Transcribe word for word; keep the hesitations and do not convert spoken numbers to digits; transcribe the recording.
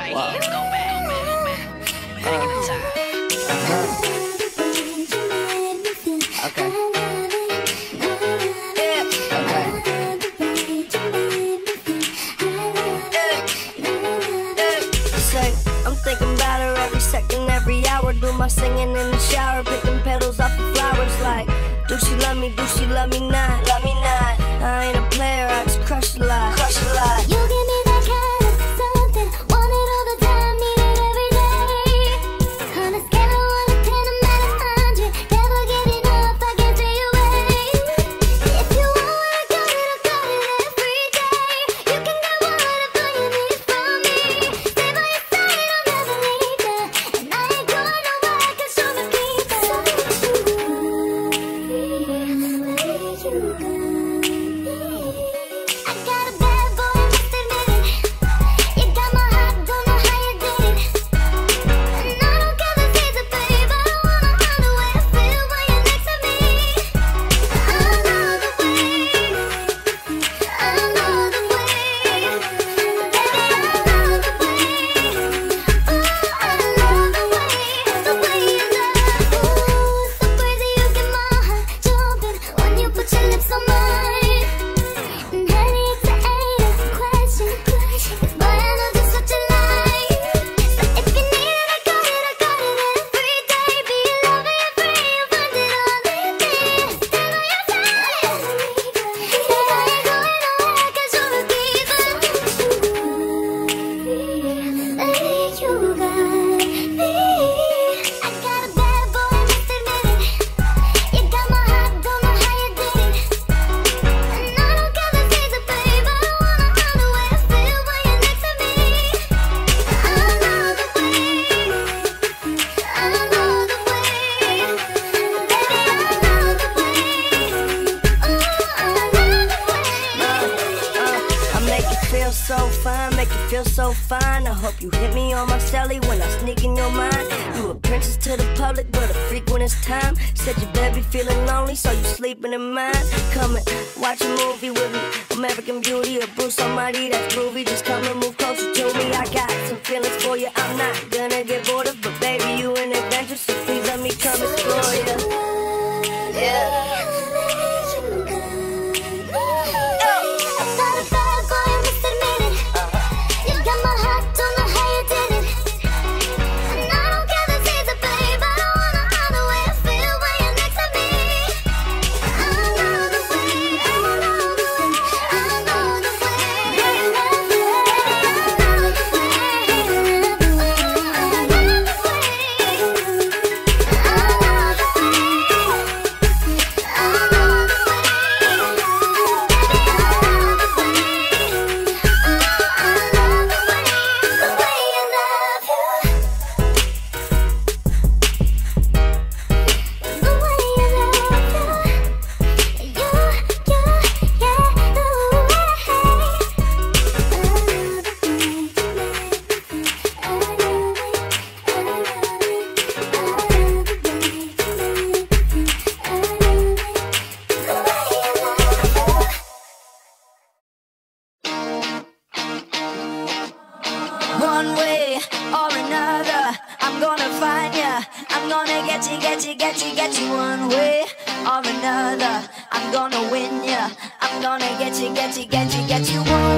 back. Wow. Let's go back. Go back. Go back. Uh, time. Uh-huh. Okay. Do my singing in the shower, picking petals off the flowers. Like, do she love me? Do she love me not? Love me not. I ain't a player, I just crush a lot. Crush a lot. You give me that kind of something, want it all the time, need it every day. On a scale of one to ten, I'm at a hundred. Never get enough, I can't stay away. If you want it, I got it, I got it every day. You can get whatever you need from me. Stay by your side, I'll never leave you. And I ain't going. So fine, make you feel so fine. I hope you hit me on my celly when I sneak in your mind. You a princess to the public, but a freak when it's time. Said you better be feeling lonely, so you sleeping in mine. Come and watch a movie with me, American Beauty or Bruce Almighty, that's groovy. Just come and move closer to me. I got some feelings for you, I'm not gonna get bored of, but baby, you an adventure, so please let me come explore you. Yeah. One way or another, I'm gonna find ya. I'm gonna get you, get you, get you, get you. One way or another, I'm gonna win ya. I'm gonna get you, get you, get you, get you. One